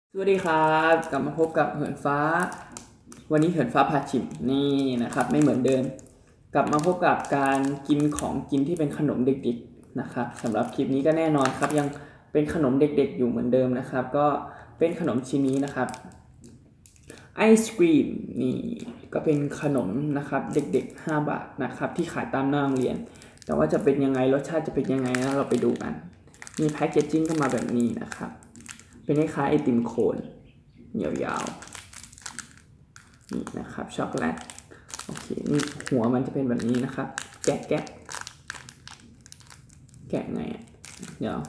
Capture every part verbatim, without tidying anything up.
สวัสดีครับกลับมาพบกับเหินฟ้าวันนี้เหินฟ้าพาชิมนี่นะครับไม่เหมือนเดิมกลับมาพบกับการกินของกินที่เป็นขนมเด็กๆนะครับสำหรับคลิปนี้ก็แน่นอนครับยังเป็นขนมเด็กๆอยู่เหมือนเดิมนะครับก็เป็นขนมชิ้นนี้นะครับไอศกรีมนี่ก็เป็นขนมนะครับเด็กๆห้าบาทนะครับที่ขายตามหน้าโรงเรียนแต่ว่าจะเป็นยังไงรสชาติจะเป็นยังไงนะเราไปดูกันมีแพ็กเกจจิ้งก็มาแบบนี้นะครับเป็นคล้ายๆไอติมโคนยาวๆนี่นะครับช็อกโกแลตโอเคนี่หัวมันจะเป็นแบบนี้นะครับแกะแกะแกะไงอ่ะเดี๋ยว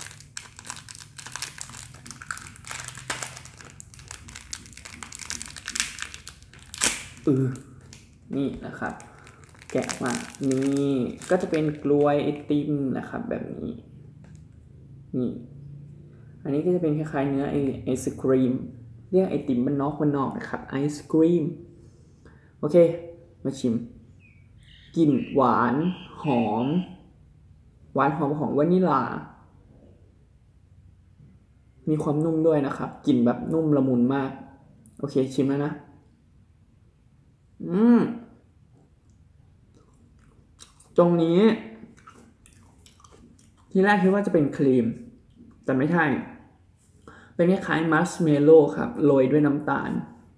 เออนี่นะครับแกะมานี่ก็จะเป็นกล้วยไอติมนะครับแบบนี้นี่อันนี้ก็จะเป็นคล้ายๆเนื้อไอศครีมเรียกไอติมมันนอกมันนอกนะครับไอศครีมโอเคมาชิมกลิ่นหวานหอมหวานหอมของวานิลลามีความนุ่มด้วยนะครับกลิ่นแบบนุ่มละมุนมากโอเคชิมแล้วนะอืมตรงนี้ที่แรกคิดว่าจะเป็นครีมแต่ไม่ใช่เป็นคล้ายๆมัชเมลโล่ครับโรยด้วยน้ำตาล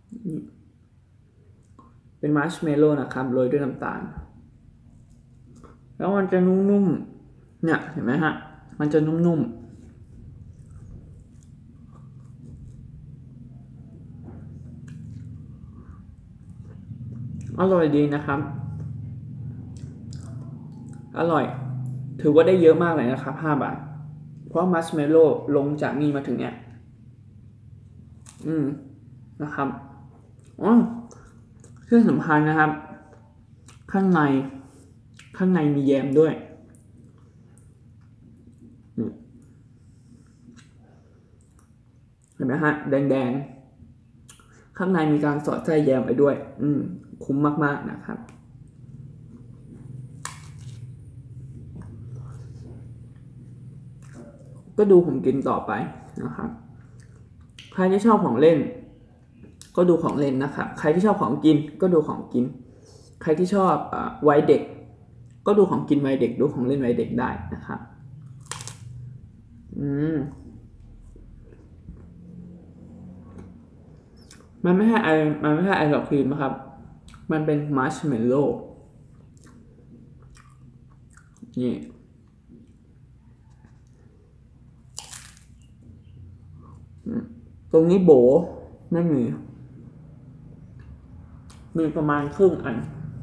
เป็นมัชเมลโล่นะครับโรยด้วยน้ำตาลแล้วมันจะนุ่มๆเนี่ยเห็นไหมฮะมันจะนุ่มๆอร่อยดีนะครับอร่อยถือว่าได้เยอะมากเลยนะครับห้าบาทเพราะมัชเมลโล่ลงจากนี่มาถึงเนี่ยอืมนะครับอ๋อที่สำคัญนะครับข้างในข้างในมีแยมด้วยเห็นไหมฮะแดงๆข้างในมีการสอดไส้แยมไปด้วยอืมคุ้มมากๆนะครับก็ดูผมกินต่อไปนะครับใครที่ชอบของเล่นก็ดูของเล่นนะครับใครที่ชอบของกินก็ดูของกินใครที่ชอบวัยเด็กก็ดูของกินวัยเด็กดูของเล่นวัยเด็กได้นะครับอืมมันไม่ใช่ไอมันไม่ใช่ไอศครีมนะครับมันเป็นมัชเมลโล่นี่ตรงนี้โบไม่มีมีประมาณครึ่งอัน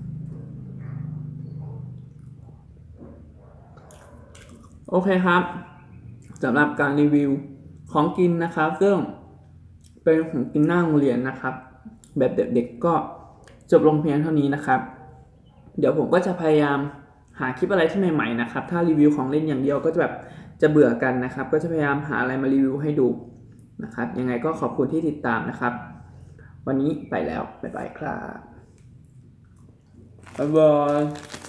โอเคครับสำหรับการรีวิวของกินนะครับซึ่งเป็นของกินหน้าโรงเรียนนะครับแบบเด็กๆก็จบลงเพียงเท่านี้นะครับเดี๋ยวผมก็จะพยายามหาคลิปอะไรที่ใหม่ๆนะครับถ้ารีวิวของเล่นอย่างเดียวก็จะแบบจะเบื่อกันนะครับก็จะพยายามหาอะไรมารีวิวให้ดูนะครับยังไงก็ขอบคุณที่ติดตามนะครับวันนี้ไปแล้วบ๊ายบายครับบ๊ายบาย